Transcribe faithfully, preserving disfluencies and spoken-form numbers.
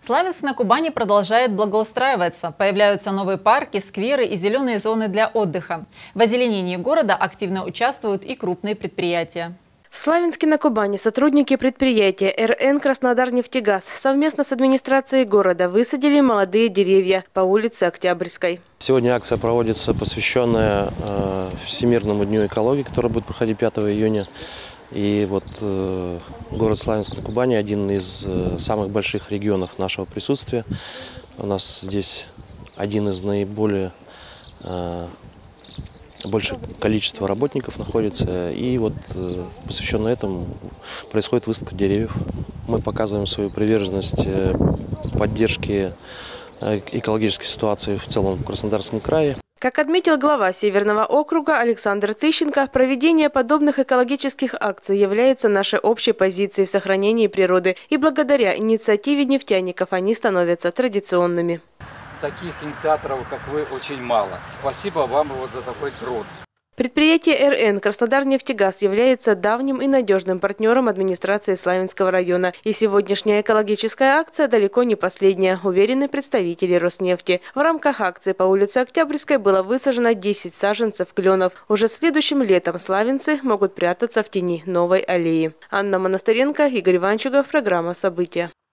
Славянск на Кубани продолжает благоустраиваться. Появляются новые парки, скверы и зеленые зоны для отдыха. В озеленении города активно участвуют и крупные предприятия. В Славянске на Кубани сотрудники предприятия эр эн «Краснодарнефтегаз» совместно с администрацией города высадили молодые деревья по улице Октябрьской. Сегодня акция проводится, посвященная э, Всемирному дню экологии, который будет проходить пятого июня. И вот э, город Славянск на Кубани – один из э, самых больших регионов нашего присутствия. У нас здесь один из наиболее э, большее количество работников находится. И вот э, посвященно этому происходит выставка деревьев. Мы показываем свою приверженность э, поддержке э, экологической ситуации в целом в Краснодарском крае. Как отметил глава Северного округа Александр Тыщенко, проведение подобных экологических акций является нашей общей позицией в сохранении природы. И благодаря инициативе нефтяников они становятся традиционными. Таких инициаторов, как вы, очень мало. Спасибо вам вот за такой труд. Предприятие эр эн «Краснодарнефтегаз» является давним и надежным партнером администрации Славянского района. И сегодняшняя экологическая акция далеко не последняя, уверены представители Роснефти. В рамках акции по улице Октябрьской было высажено десять саженцев кленов. Уже следующим летом славянцы могут прятаться в тени новой аллеи. Анна Монастыренко, Игорь Иванчугов, программа «События».